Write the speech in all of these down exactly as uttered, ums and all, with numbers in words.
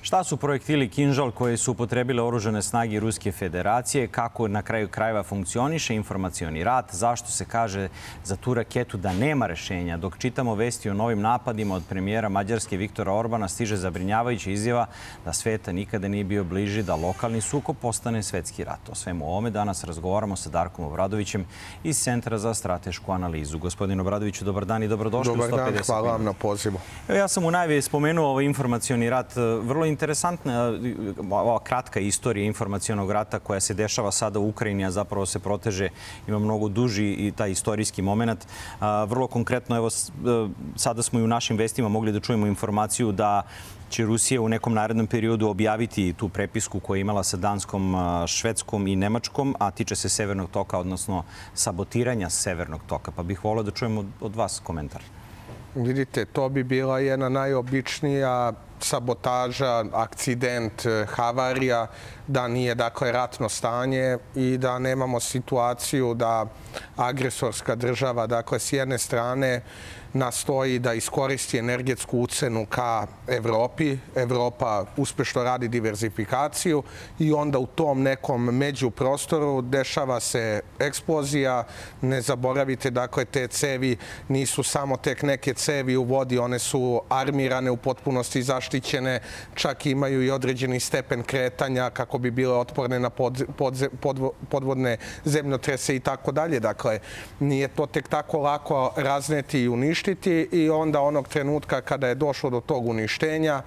Šta su projektili Kinžal koji su upotrebile oružane snage Ruske federacije, kako na kraju krajeva funkcioniše informacioni rat, zašto se kaže za tu raketu da nema rešenja. Dok čitamo vesti o novim napadima od premijera Mađarske Viktora Orbana, stiže zabrinjavajuća izjava da sveta nikada nije bio bliži da lokalni sukob postane svetski rat. O svemu ovome danas razgovaramo sa Darkom Obradovićem iz Centra za stratešku analizu. Gospodin Obradoviću, dobar dan i dobrodošli u sto pedeset. Dobar dan, hvala vam na pozivu. Ja sam u najavi spomenuo ovaj informacioni rat. Vrlo interesantna ova kratka istorija informacionog rata koja se dešava sada u Ukrajini, a zapravo se proteže, ima mnogo duži i taj istorijski moment. Vrlo konkretno, evo, sada smo i u našim vestima mogli da čujemo informaciju da će Rusija u nekom narednom periodu objaviti tu prepisku koju je imala sa Danskom, Švedskom i Nemačkom, a tiče se Severnog toka, odnosno sabotiranja Severnog toka. Pa bih volio da čujemo od vas komentar. Vidite, to bi bila jedna najobičnija sabotaža, akcident, havarija, da nije, dakle, ratno stanje i da nemamo situaciju da agresorska država, dakle, s jedne strane nastoji da iskoristi energetsku ucenu ka Evropi. Evropa uspešno radi diverzifikaciju i onda u tom nekom međuprostoru dešava se eksplozija. Ne zaboravite, dakle, te cevi nisu samo tek neke cevi u vodi, one su armirane, u potpunosti zaštićene, čak imaju i određeni stepen kretanja kako bi bile otporne na pod, pod, pod, podvodne zemljotrese i tako dalje. Dakle, nije to tek tako lako razneti i uništiti. I onda onog trenutka kada je došlo do tog uništenja,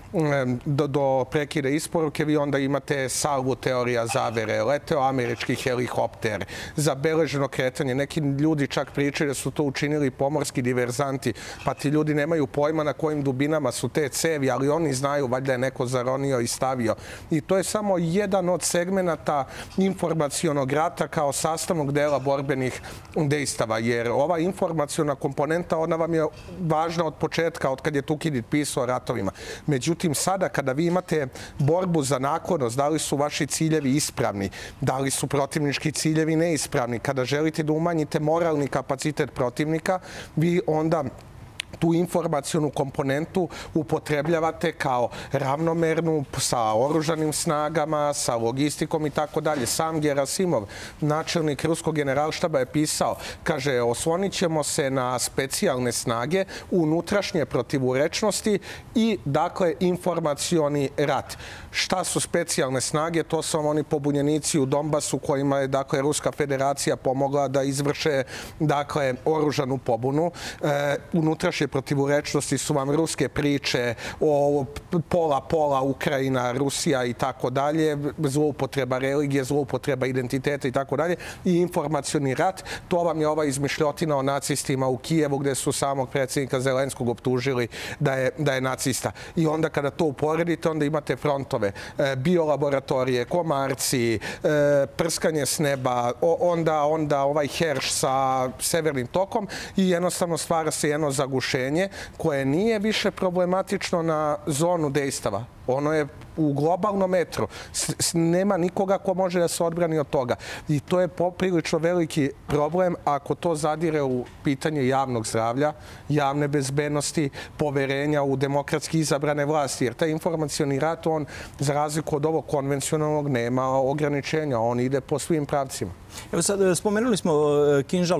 do, do prekida isporuke, vi onda imate salvu teorija zavere. Leteo američki helikopter, zabeleženo kretanje. Neki ljudi čak pričaju da su to učinili pomorski diverzanti, pa ti ljudi nemaju pojma na kojim dubinama su te cevi, ali oni znaju, valjda je neko zaronio i stavio. I to je samo jedan od segmenata informacionog rata kao sastavnog dela borbenih dejstava, jer ova informaciona komponenta, ona vam je važna od početka, od kad je Tukidid pisao o ratovima. Međutim, sada kada vi imate borbu za naklonost, da li su vaši ciljevi ispravni, da li su protivnički ciljevi neispravni, kada želite da umanjite moralni kapacitet protivnika, vi onda tu informacionu komponentu upotrebljavate kao ravnomernu sa oružanim snagama, sa logistikom i tako dalje. Sam Gerasimov, načelnik ruskog generalštaba, je pisao, kaže, oslonit ćemo se na specijalne snage, unutrašnje protivurečnosti i, dakle, informacioni rat. Šta su specijalne snage? To su oni pobunjenici u Donbasu kojima je, dakle, Ruska federacija pomogla da izvrše, dakle, oružanu pobunu. E, unutrašnje protivurečnosti su vam ruske priče o pola-pola Ukrajina, Rusija i tako dalje, zloupotreba religije, zloupotreba identiteta i tako dalje, i informacioni rat. To vam je ova izmišljotina o nacistima u Kijevu gde su samog predsjednika Zelenskog optužili da je, da je nacista. I onda kada to uporedite, onda imate frontove, biolaboratorije, komarci, prskanje s neba, onda, onda ovaj herš sa Severnim tokom i jednostavno stvara se jedno zagušenje koje nije više problematično na zonu dejstava. Ono je u globalnom metru. Nema nikoga ko može da se odbrani od toga. I to je poprilično veliki problem ako to zadire u pitanje javnog zdravlja, javne bezbednosti, poverenja u demokratski izabrane vlasti. Jer taj informacioni rat, on, za razliku od ovog konvencionalnog, nema ograničenja. On ide po svim pravcima. Evo sad, spomenuli smo Kinžal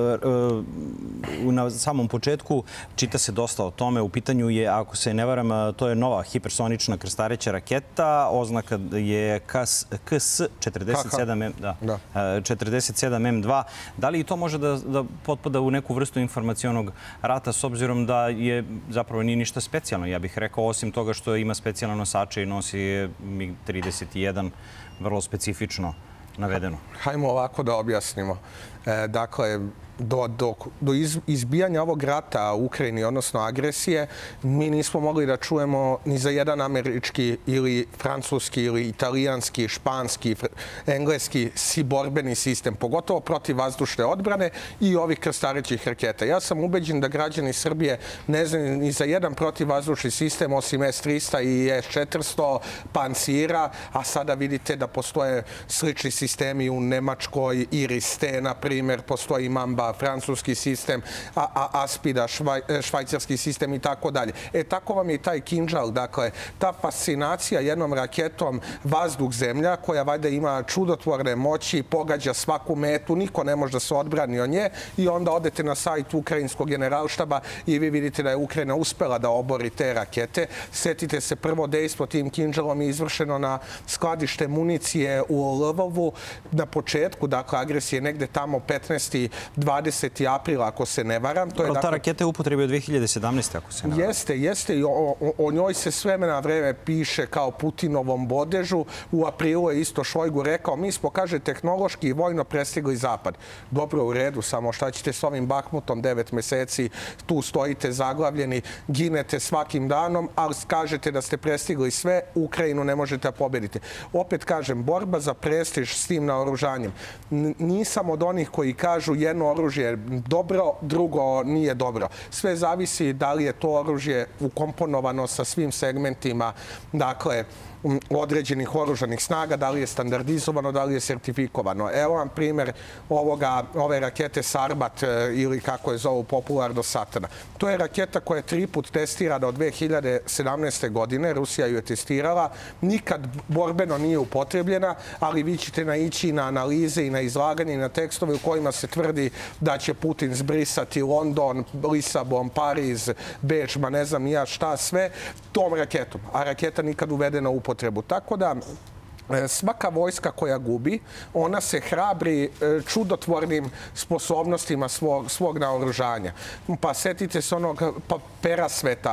na samom početku. Čita se dosta o tome. U pitanju je, ako se ne varam, to je nova hipersonična krstareća raketa. Oznaka je K S četrdeset sedam M dva. Da li i to može da, da potpada u neku vrstu informacionog rata, s obzirom da je zapravo nije ništa specijalno, ja bih rekao, osim toga što ima specijalne nosače i nosi mig trideset jedan, vrlo specifično navedeno? Hajmo ovako da objasnimo. E, dakle, do, do, do izbijanja ovog rata u Ukrajini, odnosno agresije, mi nismo mogli da čujemo ni za jedan američki ili francuski ili italijanski, španski, engleski borbeni sistem, pogotovo protiv vazdušne odbrane i ovih krstarećih raketa. Ja sam ubeđen da građani Srbije ne znaju ni za jedan protivvazdušni sistem osim S tristo i S četiristo, pancira, a sada vidite da postoje slični sistemi u Nemačkoj, Iris-T, na primjer, postoji Mamba, francuski sistem, a, a, Aspida, švaj, švajcarski sistem i tako dalje. E, tako vam je taj Kinžal, dakle, ta fascinacija jednom raketom vazduh-zemlja, koja valjda ima čudotvorne moći, pogađa svaku metu, niko ne može da se odbrani od nje i onda odete na sajt ukrajinskog generalštaba i vi vidite da je Ukrajina uspela da obori te rakete. Sjetite se, prvo dejstvo tim Kinžalom je izvršeno na skladište municije u Lvovu na početku, dakle, agresije negde tamo petnaesti dvadeseti aprila, ako se ne varam. To je, dakle, ta raketa je upotrebio dve hiljade sedamnaeste. ako se ne varam. Jeste, jeste. I o, o, o njoj se s vremena vreme piše kao Putinovom bodežu. U aprilu je isto Šojgu rekao, mi smo, kaže, tehnološki i vojno prestigli Zapad. Dobro, u redu, samo šta ćete s ovim Bahmutom devet meseci, tu stojite zaglavljeni, ginete svakim danom, ali kažete da ste prestigli sve, Ukrajinu ne možete da pobedite. Opet kažem, borba za prestiž s tim naoružanjem. Nisam od onih koji kažu jedno oružje je dobro, drugo nije dobro. Sve zavisi da li je to oružje ukomponovano sa svim segmentima, dakle, određenih oružanih snaga, da li je standardizovano, da li je sertifikovano. Evo vam primjer ovoga, ove rakete Sarbat ili kako je zovu popularno Satana. To je raketa koja je tri put testirana od dve hiljade sedamnaeste. godine. Rusija ju je testirala. Nikad borbeno nije upotrebljena, ali vi ćete naići na analize i na izlaganje i na tekstove u kojima se tvrdi da će Putin zbrisati London, Lisabon, Pariz, Beč, ma ne znam ja šta sve, tom raketom. A raketa nikad uvedena u upotrebu. Tako da svaka vojska koja gubi, ona se hrabri čudotvornim sposobnostima svog, svog naoružanja. Pa setite se onog Perasveta,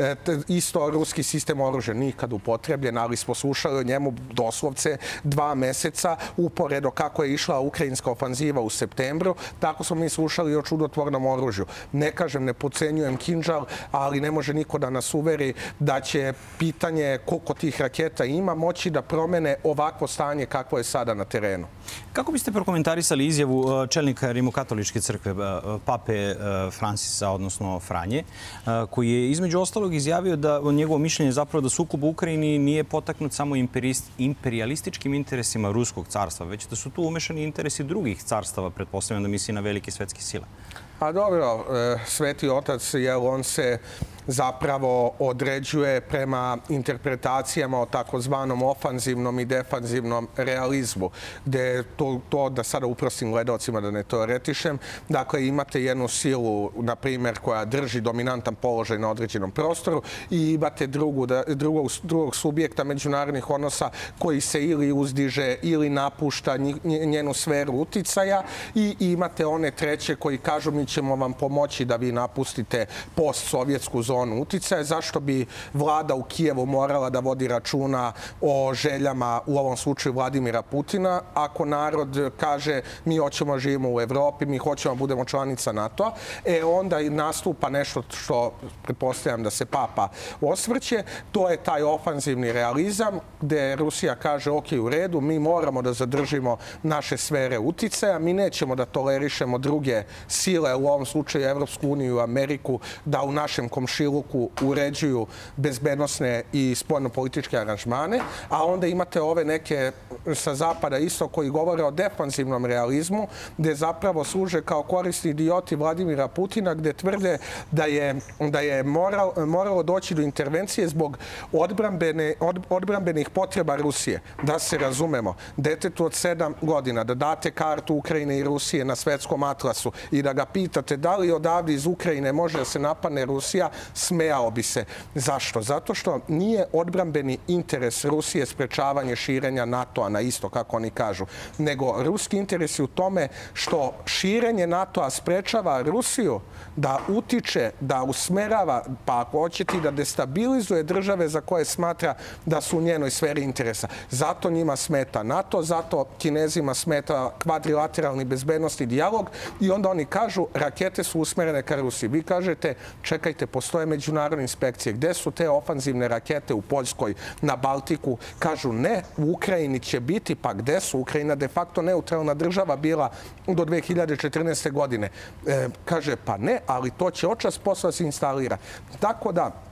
isto ruski sistem oružja, nikad upotrebljen, ali smo slušali o njemu doslovce dva meseca uporedo kako je išla ukrajinska ofanziva u septembru, tako smo mi slušali o čudotvornom oružju. Ne kažem, ne podcenjujem Kinžal, ali ne može niko da nas uveri da će pitanje koliko tih raketa ima moći da promene ovakvo stanje kakvo je sada na terenu. Kako biste prokomentarisali izjavu čelnika Rimokatoličke crkve, pape Francisa, odnosno Franje, koji je između ostalog izjavio da njegovo mišljenje je zapravo da sukob u Ukrajini nije potaknut samo imperialističkim interesima Ruskog carstva, već da su tu umešani interesi drugih carstava, pretpostavljam da misli na velike svetske sile? A dobro, Sveti Otac, jel, on se zapravo određuje prema interpretacijama o takozvanom ofanzivnom i defanzivnom realizmu, gde to, to da sada uprostim gledalcima da ne teoretišem, dakle imate jednu silu, na primjer, koja drži dominantan položaj na određenom prostoru i imate drugu, drugog, drugog subjekta međunarodnih odnosa koji se ili uzdiže ili napušta njenu sferu uticaja i imate one treće koji kažu mi ćemo vam pomoći da vi napustite post-sovjetsku zonu uticaja. Zašto bi vlada u Kijevu morala da vodi računa o željama, u ovom slučaju Vladimira Putina, ako narod kaže mi hoćemo živimo u Evropi, mi hoćemo budemo članica NATO-a, e onda i nastupa nešto što pretpostavljam da se Papa osvrće. To je taj ofanzivni realizam gde Rusija kaže ok, u redu, mi moramo da zadržimo naše sfere uticaja, mi nećemo da tolerišemo druge sile, u ovom slučaju Evropsku uniju i Ameriku, da u našem komšiluku uređuju bezbednosne i spoljnopolitičke aranžmane, a onda imate ove neke sa zapada isto koji govore o defanzivnom realizmu, gde zapravo služe kao korisni idioti Vladimira Putina, gde tvrde da je, da je moral, moralo doći do intervencije zbog odbrambene, od, odbrambenih potreba Rusije. Da se razumemo, detetu od sedam godina da date kartu Ukrajine i Rusije na svetskom atlasu i da ga pitate da li odavde iz Ukrajine može da se napadne Rusija, smejao bi se. Zašto? Zato što nije odbrambeni interes Rusije sprečavanje širenja NATO-a na isto, kako oni kažu, nego ruski interes je u tome što širenje NATO-a sprečava Rusiju da utiče, da usmerava, pa ako hoćete da destabilizuje države za koje smatra da su u njenoj sferi interesa. Zato njima smeta NATO, zato Kinezima smeta kvadrilateralni bezbednosni dijalog i onda oni kažu rakete su usmerene ka Rusiji. Vi kažete, čekajte, postoje međunarodne inspekcije. Gde su te ofanzivne rakete u Poljskoj, na Baltiku? Kažu ne, u Ukrajini će biti, pa gde su? Ukrajina de facto neutralna država bila do dve hiljade četrnaeste. godine. E, kaže, pa ne, ali to će očas posla se instalira. Tako da,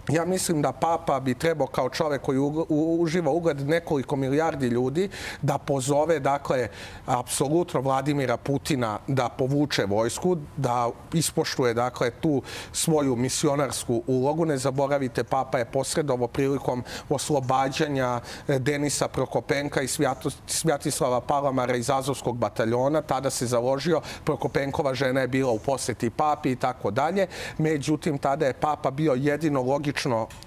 Ja mislim da Papa bi trebao kao čovek koji uživa ugled nekoliko milijardi ljudi da pozove, dakle, apsolutno Vladimira Putina da povuče vojsku, da ispoštuje, dakle, tu svoju misionarsku ulogu. Ne zaboravite, Papa je posredovo prilikom oslobađanja Denisa Prokopenka i Svjatislava Palamara iz Azovskog bataljona. Tada se založio, Prokopenkova žena je bila u poseti Papi i tako dalje. Međutim, tada je Papa bio jedino logično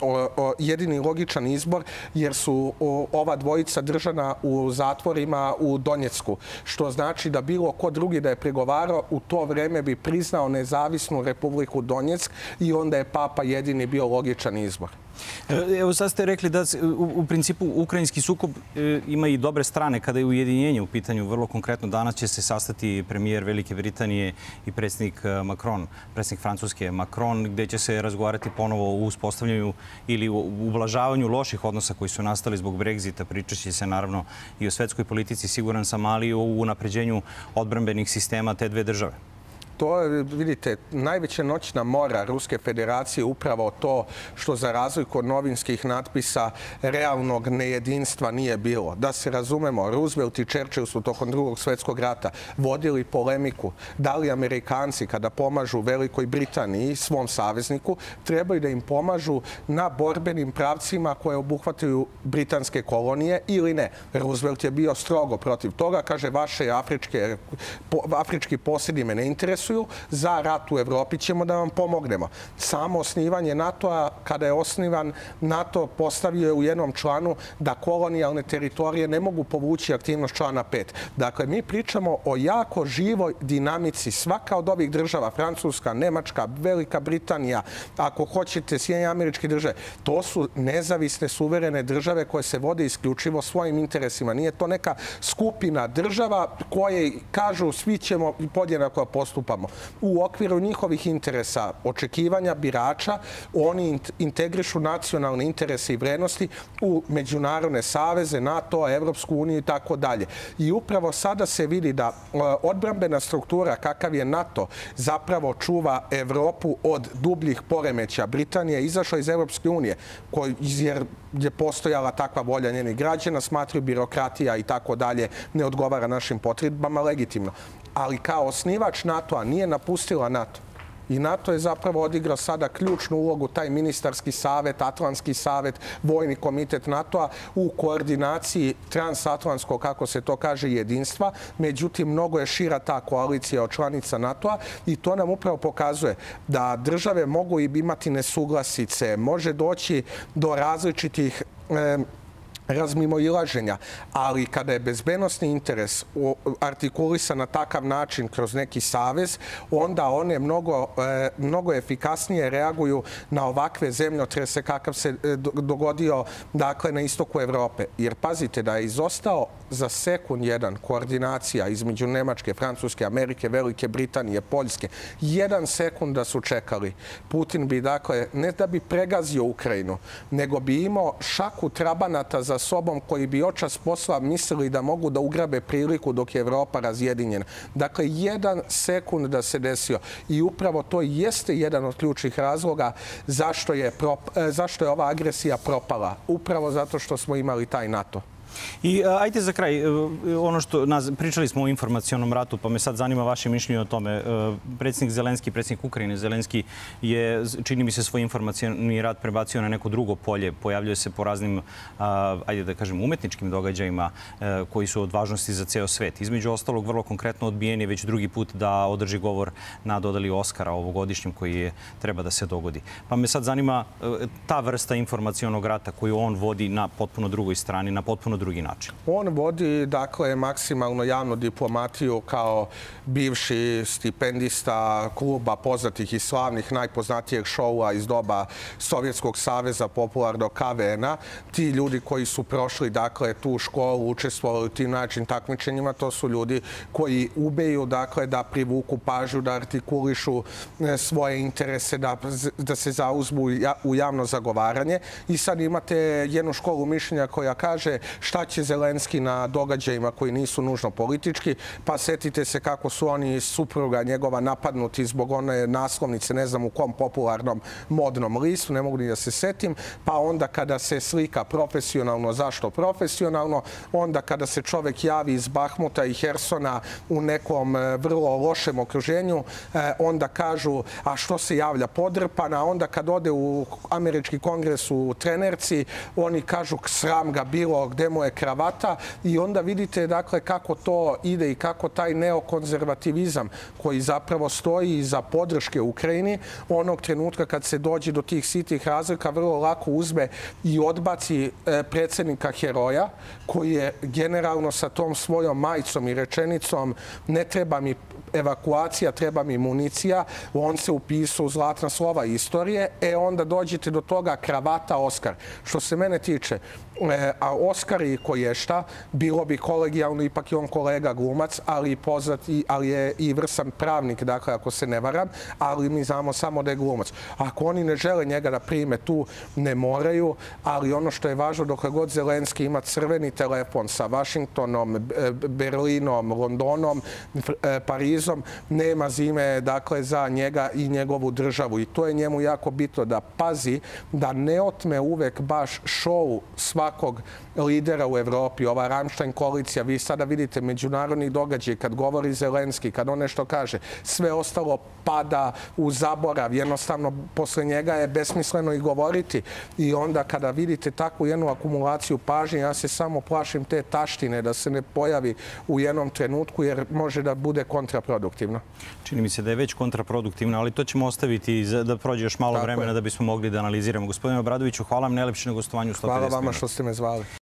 jedini logičan izbor, jer su ova dvojica držana u zatvorima u Donjecku. Što znači da bilo ko drugi da je pregovarao, u to vreme bi priznao nezavisnu Republiku Donjeck i onda je Papa jedini bio logičan izbor. Evo sad ste rekli da u principu ukrajinski sukob ima i dobre strane kada je ujedinjenje u pitanju. Vrlo konkretno danas će se sastati premijer Velike Britanije i predsjednik Macron, predsjednik Francuske Macron, gdje će se razgovarati ponovo o uspostavljanju ili u ublažavanju loših odnosa koji su nastali zbog Brexita. Pričaće se naravno i o svetskoj politici, siguran sam, ali i o unapređenju odbrambenih sistema te dve države. To je, vidite, najveća noćna mora Ruske federacije upravo to što za razliku od novinskih natpisa realnog nejedinstva nije bilo. Da se razumemo, Roosevelt i Churchill su tokom drugog svjetskog rata vodili polemiku da li Amerikanci kada pomažu Velikoj Britaniji, svom savezniku, trebaju da im pomažu na borbenim pravcima koje obuhvataju britanske kolonije ili ne. Roosevelt je bio strogo protiv toga, kaže vaše afričke, afrički posjedi me ne interesuju, za rat u Evropi ćemo da vam pomognemo. Samo osnivanje NATO-a, kada je osnivan, NATO postavio je u jednom članu da kolonijalne teritorije ne mogu povući aktivnost člana pet. Dakle, mi pričamo o jako živoj dinamici. Svaka od ovih država, Francuska, Nemačka, Velika Britanija, ako hoćete, Sjedinjene Američke Države, to su nezavisne, suverene države koje se vode isključivo svojim interesima. Nije to neka skupina država koje kažu svi ćemo podjednako postupamo. U okviru njihovih interesa, očekivanja birača, oni integrišu nacionalne interese i vrednosti u međunarodne saveze, NATO, Evropsku uniju i tako dalje. I upravo sada se vidi da odbrambena struktura kakav je NATO zapravo čuva Evropu od dubljih poremeća. Britanija je izašla iz Evropske unije jer je postojala takva volja njenih građana, smatraju birokratija i tako dalje ne odgovara našim potrebama legitimno. Ali kao osnivač NATO-a nije napustila NATO. I NATO je zapravo odigrao sada ključnu ulogu, taj ministarski savet, Atlantski savet, vojni komitet NATO-a u koordinaciji transatlantskog, kako se to kaže, jedinstva. Međutim, mnogo je šira ta koalicija od članica NATO-a i to nam upravo pokazuje da države mogu imati nesuglasice, može doći do različitih razmimoilaženja, ali kada je bezbednosni interes artikulisan na takav način kroz neki savez, onda one mnogo, mnogo efikasnije reaguju na ovakve zemljotrese kakav se dogodio, dakle, na istoku Evrope. Jer pazite da je izostao za sekund jedan koordinacija između Nemačke, Francuske, Amerike, Velike Britanije, Poljske. Jedan sekund da su čekali. Putin bi, dakle, ne da bi pregazio Ukrajinu, nego bi imao šaku trabanata za sobom koji bi očas posla mislili da mogu da ugrabe priliku dok je Evropa razjedinjena. Dakle, jedan sekund da se desio. I upravo to jeste jedan od ključnih razloga zašto je, zašto je ova agresija propala. Upravo zato što smo imali taj NATO. I ajde za kraj, ono što pričali smo o informacionom ratu, pa me sad zanima vaše mišljenje o tome. Predsjednik Zelenski, predsjednik Ukrajine Zelenski je, čini mi se, svoj informacioni rat prebacio na neko drugo polje. Pojavljuje se po raznim, ajde da kažem, umetničkim događajima koji su od važnosti za ceo svet. Između ostalog, vrlo konkretno odbijen je već drugi put da održi govor na dodeli Oskara ovogodišnjem koji je treba da se dogodi. Pa me sad zanima ta vrsta informacionog rata koju on vodi na potpuno drugoj strani, na potpuno drugi način. On vodi, dakle, maksimalno javnu diplomatiju kao bivši stipendista kluba poznatih i slavnih, najpoznatijeg šoua iz doba Sovjetskog saveza, popularno K V N-a. Ti ljudi koji su prošli, dakle, tu školu, učestvovali u tim način takmičenjima, to su ljudi koji ubeju, dakle, da privuku pažnju, da artikulišu svoje interese, da, da se zauzmu u javno zagovaranje. I sad imate jednu školu mišljenja koja kaže šta će Zelenski na događajima koji nisu nužno politički, pa setite se kako su oni supruga njegova napadnuti zbog one naslovnice, ne znam u kom popularnom modnom listu, ne mogu ni da se setim, pa onda kada se slika profesionalno, zašto profesionalno, onda kada se čovek javi iz Bahmuta i Hersona u nekom vrlo lošem okruženju, onda kažu, a što se javlja podrpana, onda kad ode u američki kongres u trenerci, oni kažu sram ga bilo, gde mu je kravata, i onda vidite dakle kako to ide i kako taj neokonzervativizam koji zapravo stoji iza podrške Ukrajini, onog trenutka kad se dođe do tih sitih razlika, vrlo lako uzme i odbaci predsjednika heroja, koji je generalno sa tom svojom majicom i rečenicom ne treba mi evakuacija, treba mi municija, on se upisao u zlatna slova istorije, e onda dođete do toga kravata Oskar. Što se mene tiče, a Oskar i Koješta, bilo bi kolegijalno, ipak je on kolega glumac, ali poznat, ali je i vrsan pravnik, dakle, ako se ne varam, ali mi znamo samo da je glumac. Ako oni ne žele njega da prime tu, ne moraju, ali ono što je važno, dokle god Zelenski ima crveni telefon sa Vašingtonom, Berlinom, Londonom, Parizom, nema zime, dakle, za njega i njegovu državu. I to je njemu jako bitno da pazi, da ne otme uvek baš šou svakog lidera u Evropi, ova Ramštajn koalicija. Vi sada vidite međunarodni događaj, kad govori Zelenski, kad on nešto kaže, sve ostalo pada u zaborav. Jednostavno, posle njega je besmisleno i govoriti. I onda kada vidite takvu jednu akumulaciju pažnje, ja se samo plašim te taštine da se ne pojavi u jednom trenutku, jer može da bude kontraproduktivno. Čini mi se da je već kontraproduktivno, ali to ćemo ostaviti da prođe još malo vremena da bismo mogli da analiziramo. Gospodine Obradoviću, hvala vam najlepše na gostovanju u sto pedeset minuta. Hvala vama što ste me zvali.